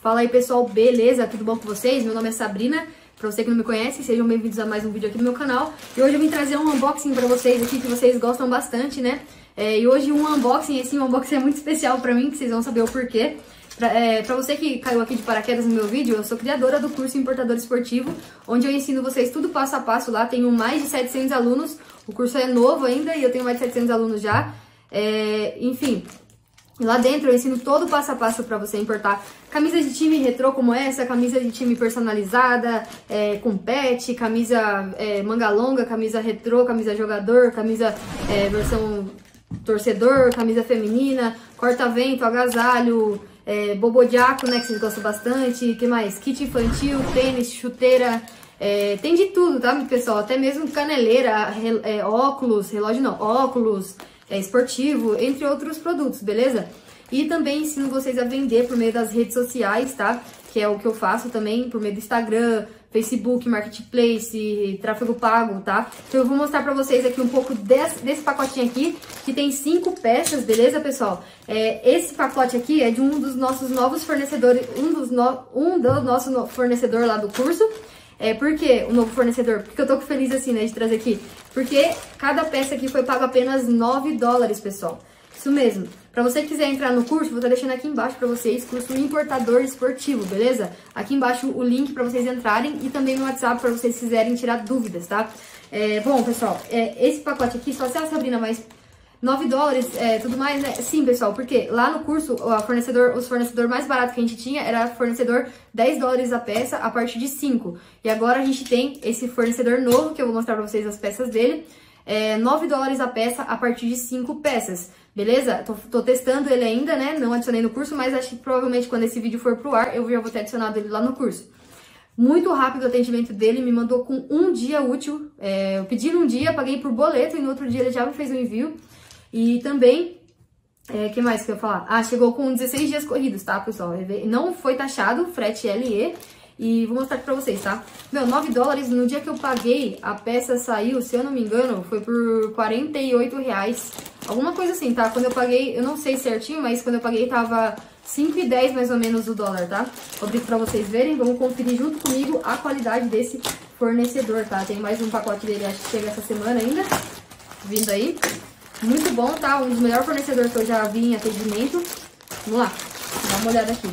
Fala aí, pessoal, beleza? Tudo bom com vocês? Meu nome é Sabrina. Pra você que não me conhece, sejam bem-vindos a mais um vídeo aqui no meu canal. E hoje eu vim trazer um unboxing pra vocês aqui, que vocês gostam bastante, né? E hoje um unboxing é muito especial pra mim, que vocês vão saber o porquê. Pra você que caiu aqui de paraquedas no meu vídeo, eu sou criadora do curso Importador Esportivo, onde eu ensino vocês tudo passo a passo lá. Tenho mais de 700 alunos, o curso é novo ainda e eu tenho mais de 700 alunos já. Enfim, lá dentro eu ensino todo o passo a passo pra você importar camisa de time retrô como essa, camisa de time personalizada, com pet, camisa manga longa, camisa retrô, camisa jogador, camisa versão torcedor, camisa feminina, corta-vento, agasalho, bobodiaco, né, que vocês gostam bastante, que mais? Kit infantil, tênis, chuteira, tem de tudo, tá, pessoal? Até mesmo caneleira, óculos, relógio não, óculos, esportivo, entre outros produtos, beleza? E também ensino vocês a vender por meio das redes sociais, tá? Que é o que eu faço também, por meio do Instagram, Facebook, Marketplace, tráfego pago, tá? Então eu vou mostrar pra vocês aqui um pouco desse pacotinho aqui, que tem 5 peças, beleza, pessoal? Esse pacote aqui é de um dos nossos novos fornecedores, um do nosso fornecedor lá do curso. Por que o novo fornecedor? Porque eu tô feliz assim, né, de trazer aqui. Porque cada peça aqui foi paga apenas $9, pessoal. Isso mesmo. Pra você que quiser entrar no curso, vou estar deixando aqui embaixo pra vocês, curso Importador Esportivo, beleza? Aqui embaixo o link pra vocês entrarem e também no WhatsApp pra vocês quiserem tirar dúvidas, tá? Bom, pessoal, esse pacote aqui, só se a Sabrina, mas $9, tudo mais, né? Sim, pessoal, porque lá no curso, os fornecedor mais barato que a gente tinha era fornecedor $10 a peça a partir de 5. E agora a gente tem esse fornecedor novo, que eu vou mostrar pra vocês as peças dele, $9 a peça a partir de 5 peças. Beleza? Tô testando ele ainda, né? Não adicionei no curso, mas acho que provavelmente quando esse vídeo for pro ar, eu já vou ter adicionado ele lá no curso. Muito rápido o atendimento dele, me mandou com um dia útil. Eu pedi num dia, paguei por boleto e no outro dia ele já me fez o envio. E também, que mais que eu ia falar? Chegou com 16 dias corridos, tá, pessoal? Não foi taxado, frete LE. E vou mostrar aqui pra vocês, tá? Meu, $9, no dia que eu paguei, a peça saiu, se eu não me engano, foi por R$48. Alguma coisa assim, tá? Quando eu paguei, eu não sei certinho, mas quando eu paguei tava 5,10 mais ou menos o dólar, tá? Vou abrir pra vocês verem, vamos conferir junto comigo a qualidade desse fornecedor, tá? Tem mais um pacote dele, acho que chega essa semana ainda, vindo aí. Muito bom, tá? Um dos melhores fornecedores que eu já vi em atendimento. Vamos lá, dá uma olhada aqui.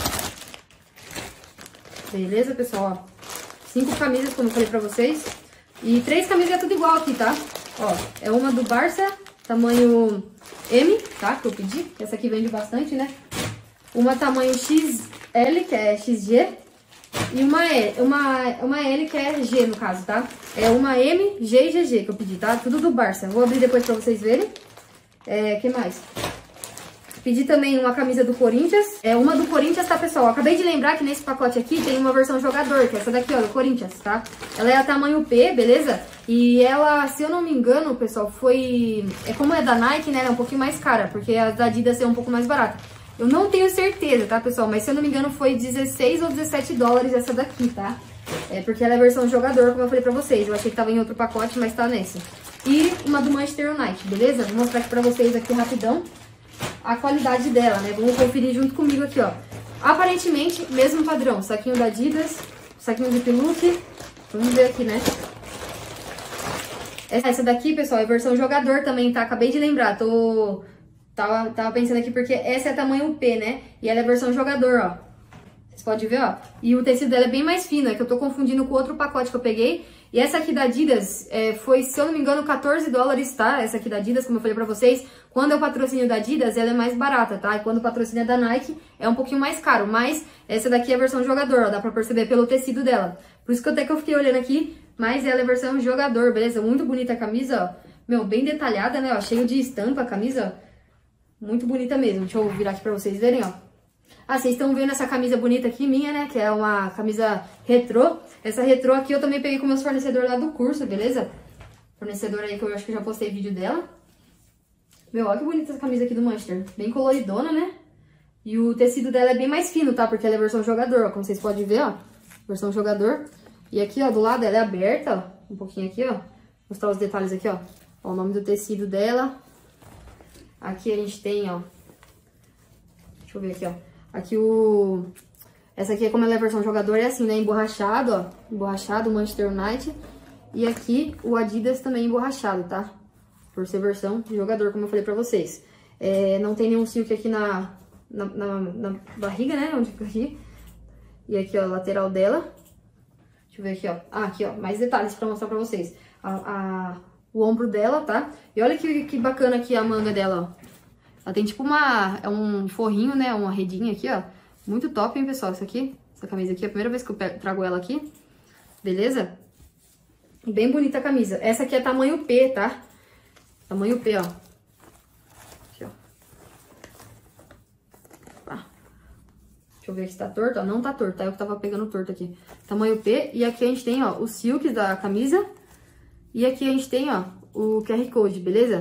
Beleza, pessoal? Ó, 5 camisas, como eu falei pra vocês. E 3 camisas é tudo igual aqui, tá? Ó, é uma do Barça, tamanho M, tá? Que eu pedi. Essa aqui vende bastante, né? Uma tamanho XL, que é XG. E uma L, que é G, no caso, tá? É uma M, G e GG que eu pedi, tá? Tudo do Barça. Vou abrir depois pra vocês verem. Que mais? Pedi também uma camisa do Corinthians. Uma do Corinthians, tá, pessoal? Eu acabei de lembrar que nesse pacote aqui tem uma versão jogador, que é essa daqui, ó, do Corinthians, tá? Ela é a tamanho P, beleza? E ela, se eu não me engano, pessoal, foi... como é da Nike, né? Ela é um pouquinho mais cara, porque a da Adidas é um pouco mais barata. Eu não tenho certeza, tá, pessoal? Mas se eu não me engano, foi 16 ou $17 essa daqui, tá? Porque ela é a versão jogador, como eu falei pra vocês. Eu achei que tava em outro pacote, mas tá nesse. E uma do Manchester United, beleza? Vou mostrar aqui pra vocês aqui rapidão a qualidade dela, né? Vamos conferir junto comigo aqui, ó. Aparentemente, mesmo padrão. Saquinho da Adidas, saquinho do Look. Vamos ver aqui, né? Essa daqui, pessoal, é versão jogador também, tá? Acabei de lembrar, tava pensando aqui porque essa é tamanho P, né? E ela é versão jogador, ó. Vocês podem ver, ó. E o tecido dela é bem mais fino, é que eu tô confundindo com outro pacote que eu peguei. E essa aqui da Adidas foi, se eu não me engano, $14, tá? Essa aqui da Adidas, como eu falei pra vocês. Quando é o patrocínio da Adidas, ela é mais barata, tá? E quando o patrocínio é da Nike, é um pouquinho mais caro. Mas essa daqui é a versão jogador, ó. Dá pra perceber pelo tecido dela. Por isso que eu fiquei olhando aqui. Mas ela é a versão jogador, beleza? Muito bonita a camisa, ó. Meu, bem detalhada, né? Ó, cheio de estampa a camisa, ó. Muito bonita mesmo. Deixa eu virar aqui pra vocês verem, ó. Vocês estão vendo essa camisa bonita aqui, minha, né? Que é uma camisa retrô. Essa retrô aqui eu também peguei com meus fornecedores lá do curso, beleza? Fornecedor aí que eu acho que eu já postei vídeo dela. Meu, olha que bonita essa camisa aqui do Manchester. Bem coloridona, né? E o tecido dela é bem mais fino, tá? Porque ela é versão jogador, ó. Como vocês podem ver, ó. Versão jogador. E aqui, ó, do lado ela é aberta, ó. Um pouquinho aqui, ó. Vou mostrar os detalhes aqui, ó. Ó, o nome do tecido dela. Aqui a gente tem, ó. Deixa eu ver aqui, ó. Aqui Essa aqui, como ela é versão jogador, é assim, né? Emborrachado, ó. Emborrachado, Manchester United. E aqui o Adidas também emborrachado, tá? Por ser versão de jogador, como eu falei pra vocês. Não tem nenhum silk aqui na barriga, né? Onde fica aqui. E aqui, ó, a lateral dela. Deixa eu ver aqui, ó. Ah, aqui, ó. Mais detalhes pra mostrar pra vocês. O ombro dela, tá? E olha que bacana aqui a manga dela, ó. Ela tem tipo um forrinho, né? Uma redinha aqui, ó. Muito top, hein, pessoal? Isso aqui, essa camisa aqui é a primeira vez que eu trago ela aqui. Beleza? Bem bonita a camisa. Essa aqui é tamanho P, tá? Tamanho P, ó. Aqui, ó. Deixa eu ver se tá torto, ó. Não tá torto, tá? Eu que tava pegando torto aqui. Tamanho P. E aqui a gente tem, ó, os silks da camisa. E aqui a gente tem, ó, o QR Code, beleza?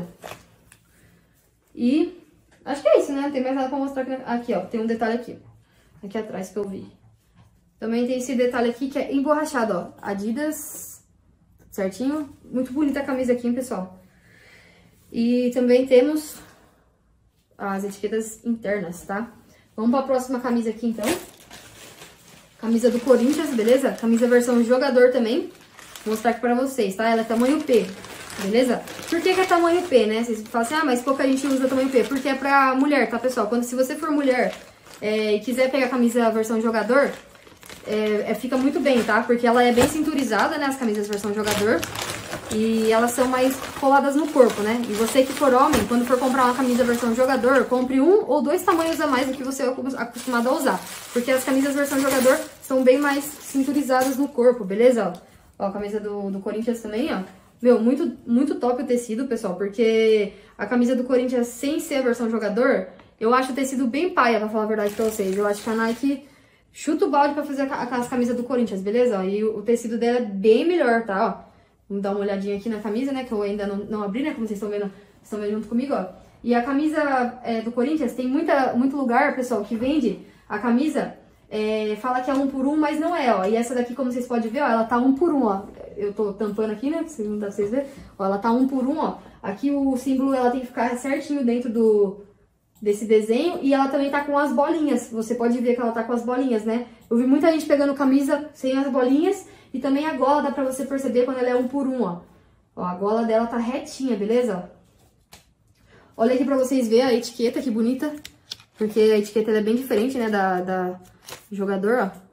E acho que é isso, né? Não tem mais nada pra mostrar aqui. Aqui, ó, tem um detalhe aqui. Aqui atrás que eu vi. Também tem esse detalhe aqui que é emborrachado, ó. Adidas, certinho. Muito bonita a camisa aqui, hein, pessoal? E também temos as etiquetas internas, tá? Vamos pra próxima camisa aqui, então. Camisa do Corinthians, beleza? Camisa versão jogador também. Vou mostrar aqui pra vocês, tá? Ela é tamanho P, beleza? Por que é tamanho P, né? Vocês falam assim, ah, mas pouca gente usa tamanho P. Porque é pra mulher, tá, pessoal? Se você for mulher e quiser pegar a camisa versão jogador, fica muito bem, tá? Porque ela é bem cinturizada, né? As camisas versão jogador. E elas são mais coladas no corpo, né? E você que for homem, quando for comprar uma camisa versão jogador, compre 1 ou 2 tamanhos a mais do que você é acostumado a usar. Porque as camisas versão jogador são bem mais cinturizadas no corpo, beleza? Ó, a camisa do Corinthians também, ó. Meu, muito top o tecido, pessoal. Porque a camisa do Corinthians, sem ser a versão jogador, eu acho o tecido bem paia, pra falar a verdade pra vocês. Eu acho que a Nike chuta o balde pra fazer as camisas do Corinthians, beleza? Ó, e o tecido dela é bem melhor, tá? Ó. Vamos dar uma olhadinha aqui na camisa, né? Que eu ainda não abri, né? Como vocês estão vendo junto comigo, ó. E a camisa do Corinthians tem muito lugar, pessoal, que vende a camisa, fala que é 1 por 1, mas não é, ó. E essa daqui, como vocês podem ver, ó, ela tá 1 por 1, ó. Eu tô tampando aqui, né? Se não dá pra vocês verem. Ó, ela tá 1 por 1, ó. Aqui o símbolo, ela tem que ficar certinho dentro desse desenho. E ela também tá com as bolinhas. Você pode ver que ela tá com as bolinhas, né? Eu vi muita gente pegando camisa sem as bolinhas. E também a gola dá pra você perceber quando ela é 1 por 1, ó. Ó, a gola dela tá retinha, beleza? Olha aqui pra vocês verem a etiqueta, que bonita. Porque a etiqueta é bem diferente, né, da jogador, ó.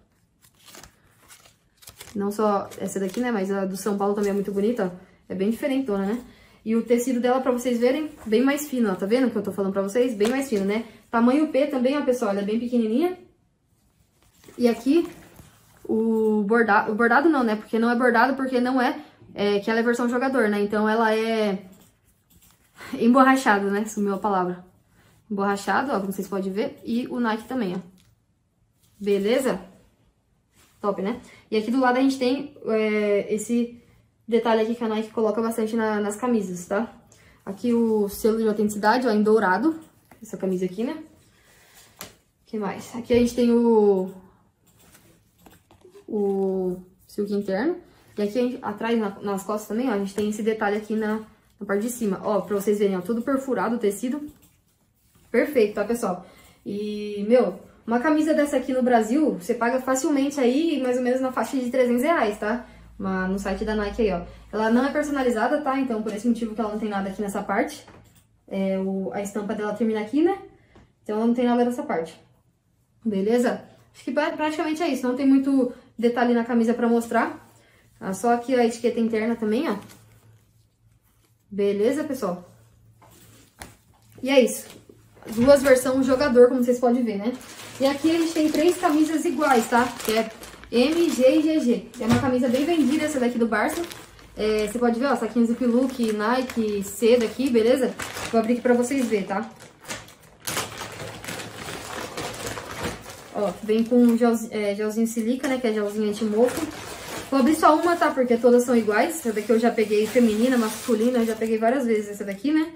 Não só essa daqui, né, mas a do São Paulo também é muito bonita, ó. É bem diferentona, né? E o tecido dela, pra vocês verem, bem mais fino, ó. Tá vendo o que eu tô falando pra vocês? Bem mais fino, né? Tamanho P também, ó, pessoal, ela é bem pequenininha. E aqui... O bordado não, né? Porque não é bordado, porque não que ela é versão jogador, né? Então ela é emborrachado, né? Sumiu a palavra. Emborrachado, ó, como vocês podem ver. E o Nike também, ó. Beleza? Top, né? E aqui do lado a gente tem esse detalhe aqui que a Nike coloca bastante nas camisas, tá? Aqui o selo de autenticidade, ó, em dourado. Essa camisa aqui, né? O que mais? Aqui a gente tem o silk interno. E aqui atrás, nas costas também, ó, a gente tem esse detalhe aqui na parte de cima. Ó, pra vocês verem, ó, tudo perfurado o tecido. Perfeito, tá, pessoal? E, meu, uma camisa dessa aqui no Brasil, você paga facilmente aí, mais ou menos na faixa de R$300, tá? No site da Nike aí, ó. Ela não é personalizada, tá? Então, por esse motivo que ela não tem nada aqui nessa parte. A estampa dela termina aqui, né? Então, ela não tem nada nessa parte. Beleza? Acho que praticamente é isso. Não tem muito detalhe na camisa pra mostrar. Só aqui a etiqueta interna também, ó. Beleza, pessoal? E é isso. Duas versões jogador, como vocês podem ver, né? E aqui a gente tem 3 camisas iguais, tá? Que é M, G e GG. É uma camisa bem vendida essa daqui do Barça. Você pode ver, ó, saquinho Zip Look, Nike, seda aqui, beleza? Vou abrir aqui pra vocês verem, tá? Ó, vem com gelzinho silica, né? Que é gelzinho anti-mofo. Vou abrir só uma, tá? Porque todas são iguais. Essa daqui eu já peguei feminina, masculina. Eu já peguei várias vezes essa daqui, né?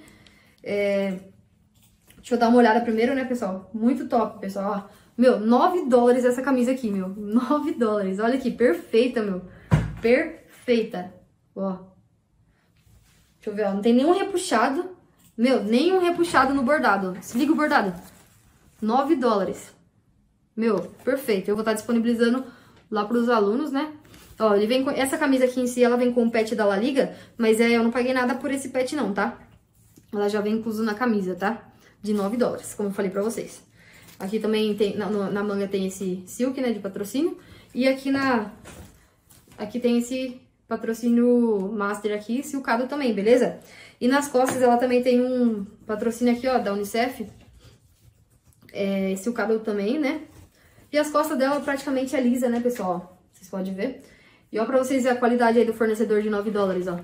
Deixa eu dar uma olhada primeiro, né, pessoal? Muito top, pessoal. Ó, meu, $9 essa camisa aqui, meu. $9. Olha aqui, perfeita, meu. Perfeita. Ó. Deixa eu ver, ó. Não tem nenhum repuxado. Meu, nenhum repuxado no bordado. Se liga o bordado. $9. Meu, perfeito. Eu vou estar disponibilizando lá pros alunos, né? Ó, ele vem com... Essa camisa aqui em si, ela vem com o pet da La Liga, mas eu não paguei nada por esse pet não, tá? Ela já vem incluso na camisa, tá? De $9, como eu falei pra vocês. Aqui também tem, na manga tem esse silk, né, de patrocínio. E aqui tem esse patrocínio master aqui, silcado também, beleza? E nas costas ela também tem um patrocínio aqui, ó, da Unicef. Silcado também, né? E as costas dela praticamente é lisa, né, pessoal? Vocês podem ver. E ó, pra vocês verem a qualidade aí do fornecedor de $9, ó.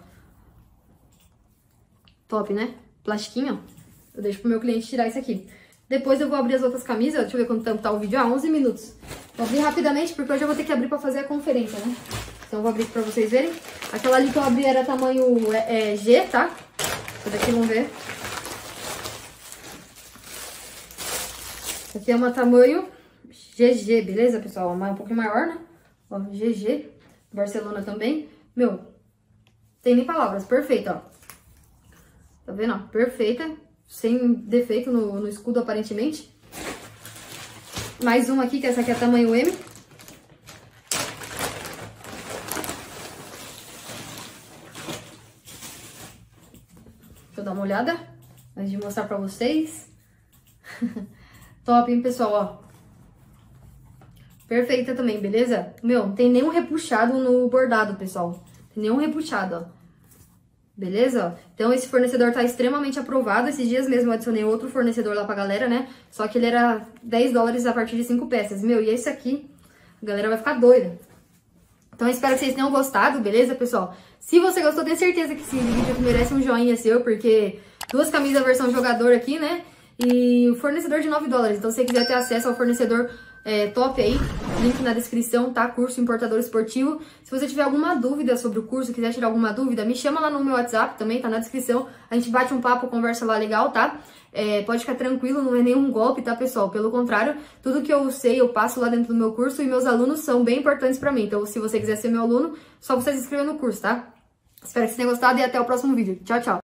Top, né? Plastiquinho, ó. Eu deixo pro meu cliente tirar isso aqui. Depois eu vou abrir as outras camisas. Deixa eu ver quanto tempo tá o vídeo. 11 minutos. Vou abrir rapidamente, porque eu já vou ter que abrir pra fazer a conferência, né? Então eu vou abrir pra vocês verem. Aquela ali que eu abri era tamanho G, tá? Essa daqui, vamos ver. Essa aqui é uma tamanho GG, beleza, pessoal? Um pouquinho maior, né? Ó, GG. Barcelona também. Meu, tem nem palavras. Perfeita, ó. Tá vendo, ó? Perfeita. Sem defeito no escudo, aparentemente. Mais uma aqui, que essa aqui é tamanho M. Deixa eu dar uma olhada, antes de mostrar pra vocês. Top, hein, pessoal, ó. Perfeita também, beleza? Meu, não tem nenhum repuxado no bordado, pessoal. Tem nenhum repuxado, ó. Beleza? Então esse fornecedor tá extremamente aprovado. Esses dias mesmo eu adicionei outro fornecedor lá pra galera, né? Só que ele era $10 a partir de 5 peças. Meu, e esse aqui, a galera vai ficar doida. Então eu espero que vocês tenham gostado, beleza, pessoal? Se você gostou, tenho certeza que esse vídeo merece um joinha seu, porque 2 camisas versão jogador aqui, né? E o fornecedor de $9. Então se você quiser ter acesso ao fornecedor top aí, link na descrição, tá? Curso Importador Esportivo. Se você tiver alguma dúvida sobre o curso, quiser tirar alguma dúvida, me chama lá no meu WhatsApp também, tá na descrição. A gente bate um papo, conversa lá legal, tá? Pode ficar tranquilo, não é nenhum golpe, tá, pessoal? Pelo contrário, tudo que eu sei, eu passo lá dentro do meu curso e meus alunos são bem importantes pra mim. Então, se você quiser ser meu aluno, só você se inscrever no curso, tá? Espero que vocês tenham gostado e até o próximo vídeo. Tchau, tchau!